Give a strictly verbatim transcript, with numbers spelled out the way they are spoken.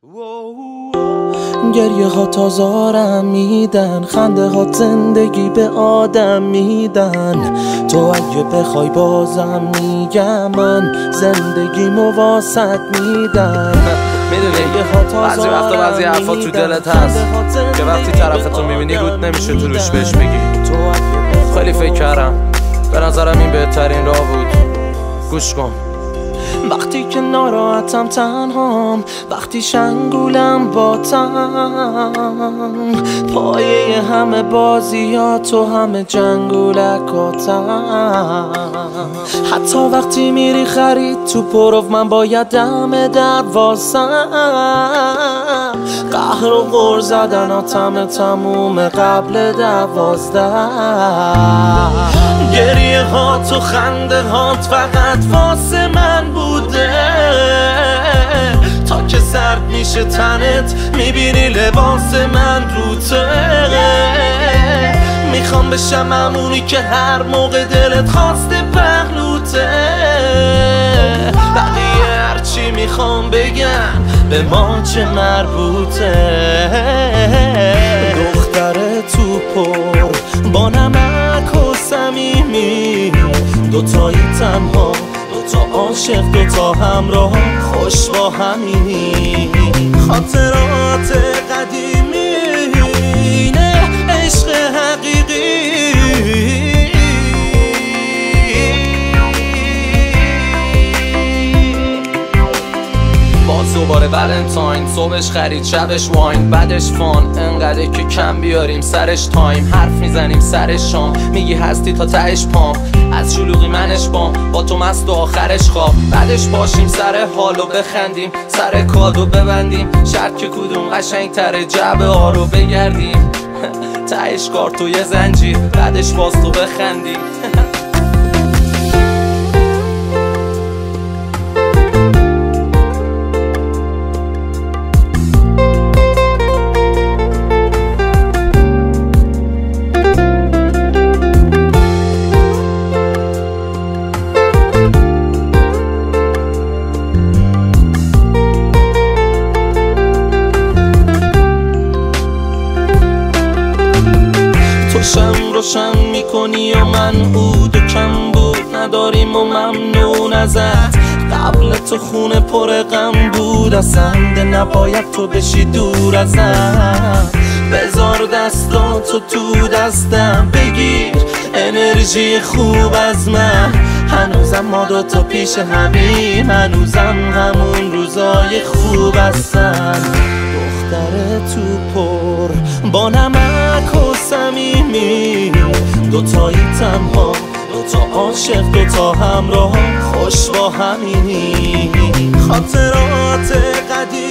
گریه ها تازارم میدن، خنده ها زندگی به آدم میدن. تو اگه بخوای بازم میگم من زندگی مواسط میدم. میدونی بعضی وقتا بعضی حرفا تو دلت هست که وقتی طرفتو میبینی رود نمیشه تو روش بهش بگی. خیلی فکر کردم، به نظرم این بهترین راه بود. گوش کن. وقتی که ناراحتم تنهام، وقتی شنگولم با تن، پایه همه بازیات و همه جنگولکاتم. حتی وقتی میری خرید تو پروف، من باید دم در واسم. قهر و غر زدن آتم تموم قبل دوازده. گریه هات و خنده هات فقط واسه من بوده، تا که سرد میشه تنت میبینی لباس من روته. میخوام بشم همونی که هر موقع دلت خواسته پهلوته. بقیه هرچی میخوام بگم به ما چه مربوطه. دختر تو پر با نمک و صمیمی، دوتایی تنها، دوتا عاشق، دوتا همراه، خوش با همینی. خاطرات قدیمی نه عشق حقیقی. باز دوباره ولنتاین، صبحش خرید شبش واین، بعدش فان، انقدر که کم بیاریم سرش تایم. حرف میزنیم سر شام، میگی هستی تا تهش پام. از شلوغی منش بام، با تو مست و آخرش خواب. بعدش باشیم سر حالو بخندیم، سر کادو ببندیم. شرط که کدوم قشنگ تره، جعبه ها رو بگردیم. تهش کارتو یه زنجیر، بعدش باز تو بخندیم. شم روشن میکنی و من عود و کم بود نداریم و ممنون ازت. قبل تو خونه پر غم بود، اصلا نباید تو بشی دور ازم. بذار دستاتو تو دستم، بگیر انرژی خوب از من. هنوزم ما دوتا پیش همیم، هنوزم همون روزای خوب هستن. دختر تو پر با نمک و صمیمی، دوتایی تنها، دوتا عاشق، دوتا همراه، خوش با همینی. خاطرات قدیم